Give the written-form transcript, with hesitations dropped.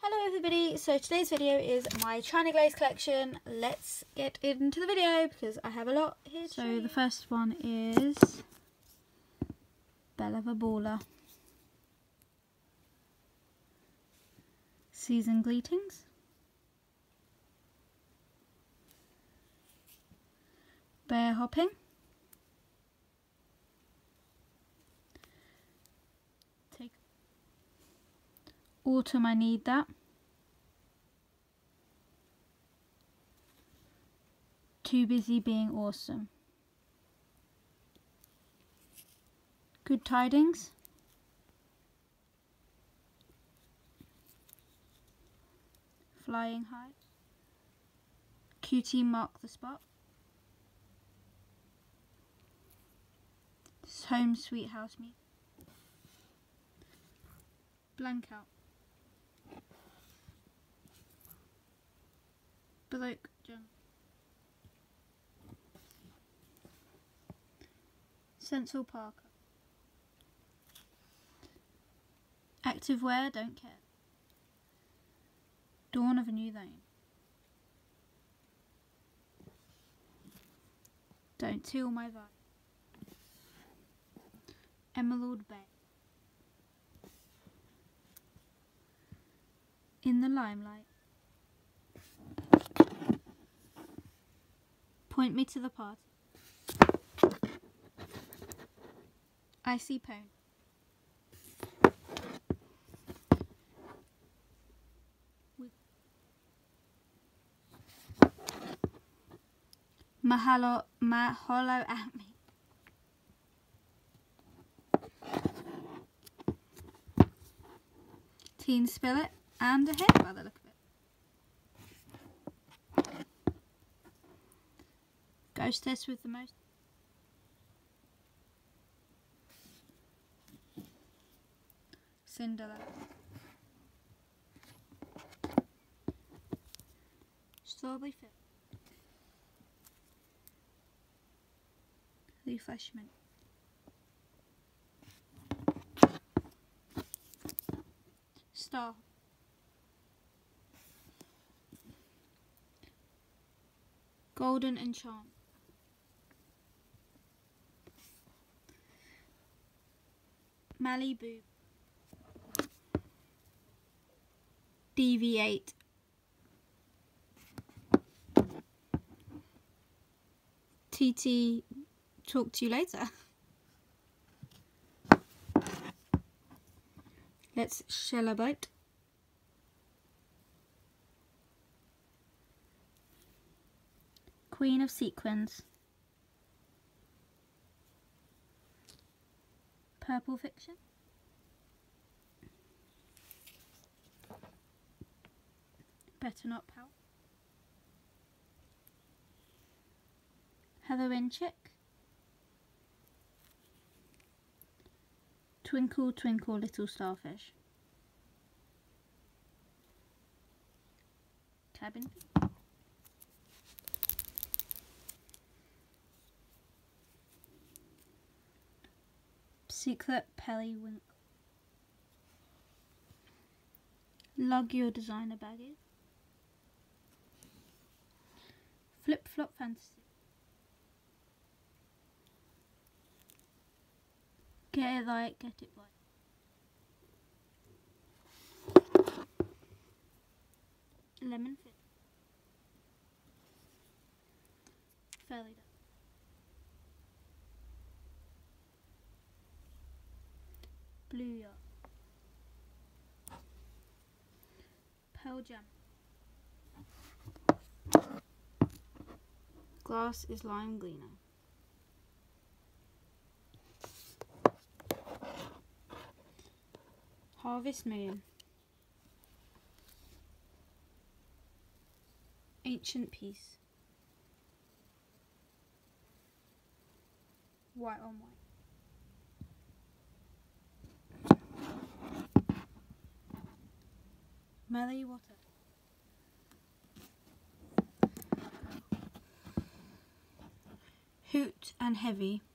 Hello everybody, so today's video is my China Glaze collection. Let's get into the video because I have a lot here. So the first one is Belle of a Baller. Season Greetings. Bear Hopping. Autumn, I Need That. Too Busy Being Awesome. Good Tidings. Flying High. Cutie Mark the Spot. Home Sweet House Me. Blank Out. Bloke Jump. Central Parker. Activewear, Don't Care. Dawn of a New Lane. Don't Teal My Vibe. Emerald Bay. In the Limelight. Point Me to the Party. Icy Pone. Mahalo at Me. Teen Spirit and a hit by the look of it. Ghostess with the Most. Cinderella. Strawberry Fit. Refreshment. Star. Golden Enchant. Malibu. Deviate. TT, talk to you later. Let's shell about. Queen of Sequins. Purple Fiction. Better Not Pout. Heroin Chick. Twinkle Twinkle Little Starfish. Cabin. Secret Periwinkle. Lug Your Designer Baggies. Flip Flop Fantasy. Get It Right, Get It Right. Lemon Fit. Fairy Dust. Blue Yacht. Pearl Jam. Glass is Lime Greener. Harvest Moon. Ancient Peace. White on White. Melly Water. Hoot and Heavy.